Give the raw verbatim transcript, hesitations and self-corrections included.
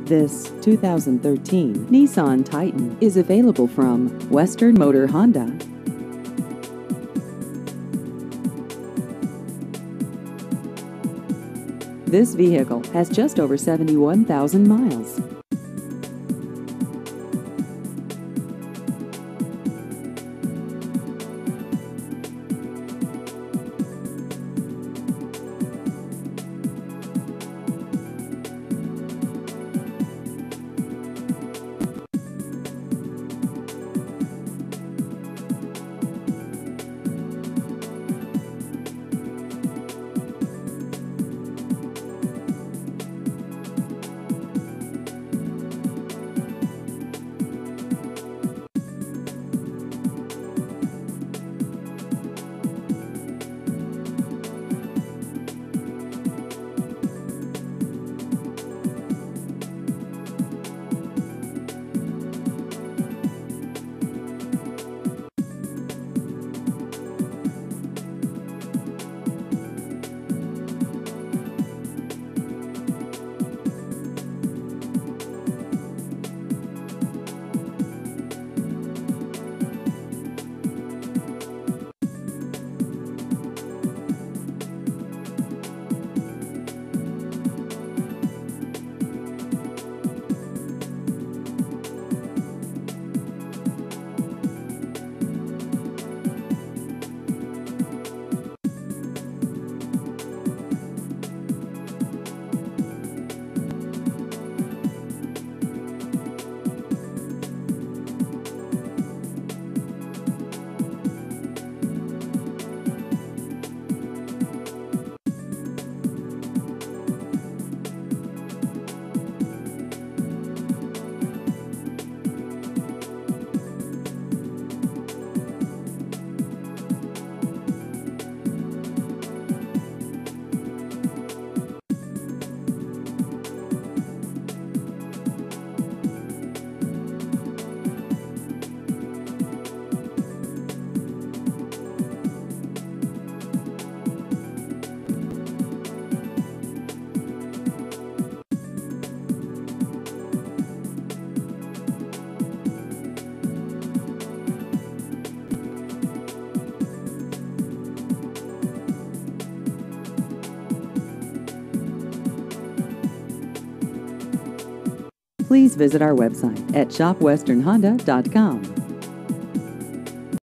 This two thousand thirteen Nissan Titan is available from Western Motor Honda. This vehicle has just over seventy-one thousand miles. Please visit our website at shop western honda dot com.